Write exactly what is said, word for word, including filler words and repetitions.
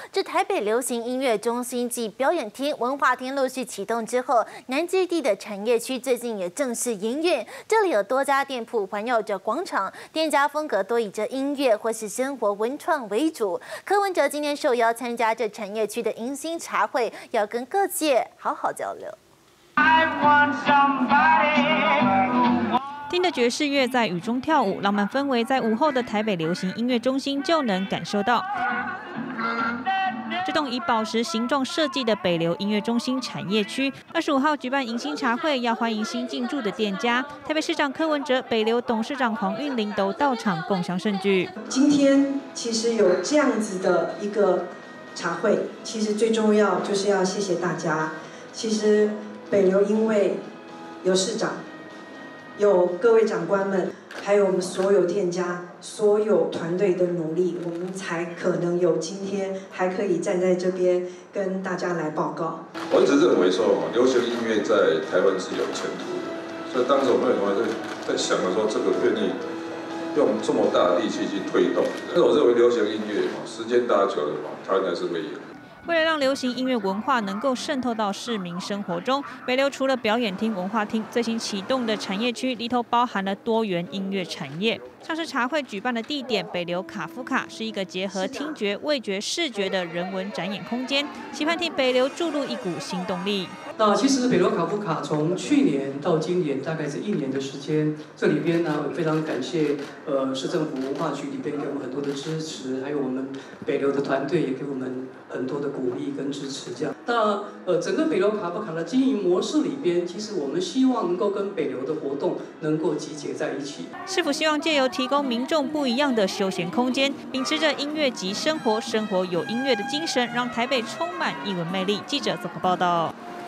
这台北流行音乐中心暨表演厅、文化厅陆续启动之后，南基地的产业区最近也正式营运。这里有多家店铺环绕着广场，店家风格多以着音乐或是生活文创为主。柯文哲今天受邀参加这产业区的迎新茶会，要跟各界好好交流。 听着爵士乐在雨中跳舞，浪漫氛围在午后的台北流行音乐中心就能感受到。这栋以宝石形状设计的北流音乐中心产业区，二十五号举办迎新茶会，要欢迎新进驻的店家。台北市长柯文哲、北流董事长黄韵玲都到场共襄盛举。 今天其实有这样子的一个茶会，其实最重要就是要谢谢大家。其实北流因为有市长。有各位长官们，还有我们所有店家、所有团队的努力，我们才可能有今天，还可以站在这边跟大家来报告。 我一直认为说，流行音乐在台湾是有前途的，所以当时我们也在在想的说，这个愿意用这么大的力气去推动。但是我认为流行音乐时间大久了，台湾还是会赢。 为了让流行音乐文化能够渗透到市民生活中，北流除了表演厅、文化厅，最新启动的产业区里头包含了多元音乐产业。像是茶会举办的地点北流卡夫卡是一个结合听觉、味觉、视觉的人文展演空间，期盼替北流注入一股新动力。 那其实北流卡夫卡从去年到今年大概是一年的时间，这里边呢非常感谢呃市政府文化局里边给我们很多的支持，还有我们北流的团队也给我们很多的鼓励跟支持。这样，那呃整个北流卡夫卡的经营模式里边，其实我们希望能够跟北流的活动能够集结在一起。 市府希望借由提供民众不一样的休闲空间，秉持着音乐及生活，生活有音乐的精神，让台北充满艺文魅力。记者综合报道。